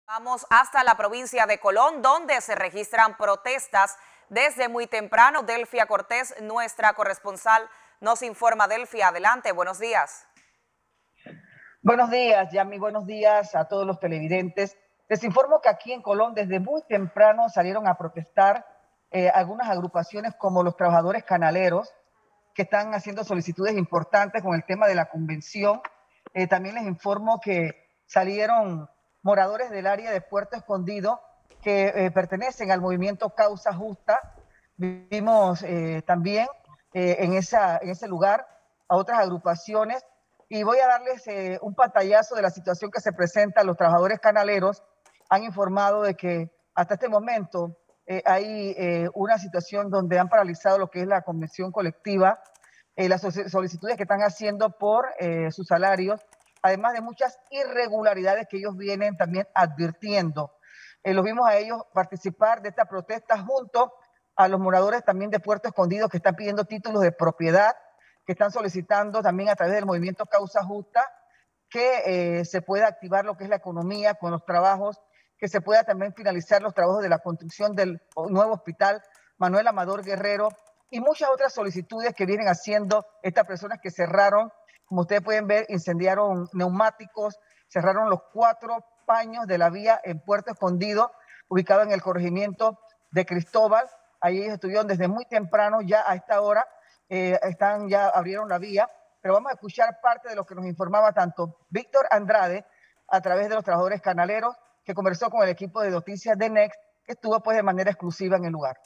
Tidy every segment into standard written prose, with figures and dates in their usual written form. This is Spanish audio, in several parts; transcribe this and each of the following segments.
Vamos hasta la provincia de Colón, donde se registran protestas desde muy temprano. Delfia Cortés, nuestra corresponsal, nos informa. Delfia, adelante, buenos días. Buenos días, Yami, buenos días a todos los televidentes. Les informo que aquí en Colón desde muy temprano salieron a protestar algunas agrupaciones como los trabajadores canaleros, que están haciendo solicitudes importantes con el tema de la convención. También les informo que salieron moradores del área de Puerto Escondido que pertenecen al movimiento Causa Justa. Vimos también en ese lugar a otras agrupaciones y voy a darles un pantallazo de la situación que se presenta. Los trabajadores canaleros han informado de que hasta este momento hay una situación donde han paralizado lo que es la convención colectiva, las solicitudes que están haciendo por sus salarios, además de muchas irregularidades que ellos vienen también advirtiendo. Los vimos a ellos participar de esta protesta junto a los moradores también de Puerto Escondido que están pidiendo títulos de propiedad, que están solicitando también a través del movimiento Causa Justa que se pueda activar lo que es la economía con los trabajos, que se pueda también finalizar los trabajos de la construcción del nuevo hospital Manuel Amador Guerrero y muchas otras solicitudes que vienen haciendo estas personas que cerraron. Como ustedes pueden ver, incendiaron neumáticos, cerraron los 4 paños de la vía en Puerto Escondido, ubicado en el corregimiento de Cristóbal. Ahí ellos estuvieron desde muy temprano, ya a esta hora ya abrieron la vía, pero vamos a escuchar parte de lo que nos informaba tanto Víctor Andrade a través de los trabajadores canaleros, que conversó con el equipo de noticias de Next, que estuvo pues de manera exclusiva en el lugar.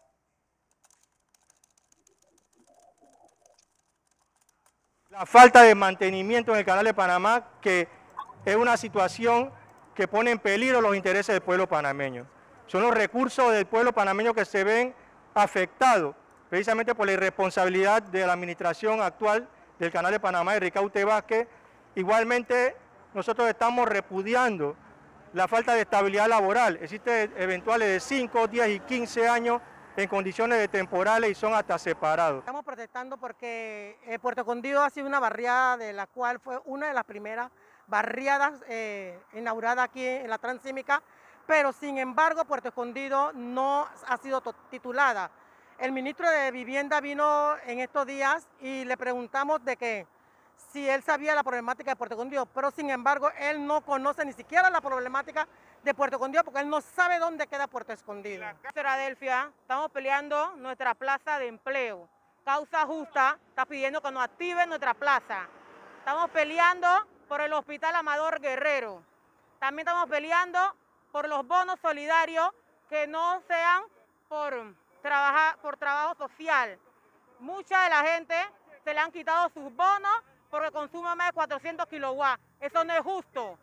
La falta de mantenimiento en el Canal de Panamá, que es una situación que pone en peligro los intereses del pueblo panameño. Son los recursos del pueblo panameño que se ven afectados precisamente por la irresponsabilidad de la administración actual del Canal de Panamá de Ricaurte Vázquez. Igualmente, nosotros estamos repudiando la falta de estabilidad laboral. Existen eventuales de 5, 10 y 15 años en condiciones de temporales y son hasta separados. Estamos protestando porque Puerto Escondido ha sido una barriada de la cual fue una de las primeras barriadas inauguradas aquí en la Transísmica, pero sin embargo Puerto Escondido no ha sido titulada. El ministro de Vivienda vino en estos días y le preguntamos de que si él sabía la problemática de Puerto Escondido, pero sin embargo él no conoce ni siquiera la problemática de Puerto Escondido porque él no sabe dónde queda Puerto Escondido. En Filadelfia estamos peleando nuestra plaza de empleo. Causa Justa está pidiendo que nos activen nuestra plaza. Estamos peleando por el Hospital Amador Guerrero. También estamos peleando por los bonos solidarios que no sean por trabajo social. Mucha de la gente se le han quitado sus bonos porque consume más de 400 kilowatts. Eso no es justo.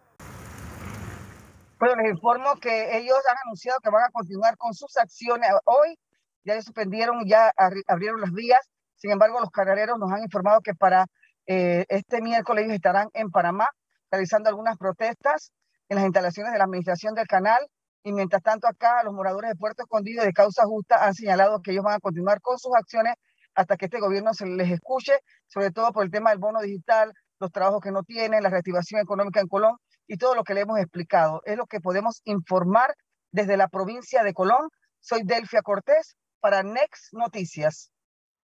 Bueno, les informo que ellos han anunciado que van a continuar con sus acciones. Hoy ya suspendieron, ya abrieron las vías. Sin embargo, los canaleros nos han informado que para este miércoles ellos estarán en Panamá realizando algunas protestas en las instalaciones de la administración del canal. Y mientras tanto acá los moradores de Puerto Escondido de Causa Justa han señalado que ellos van a continuar con sus acciones hasta que este gobierno se les escuche, sobre todo por el tema del bono digital, los trabajos que no tienen, la reactivación económica en Colón y todo lo que le hemos explicado. Es lo que podemos informar desde la provincia de Colón. Soy Delfia Cortés para Next Noticias.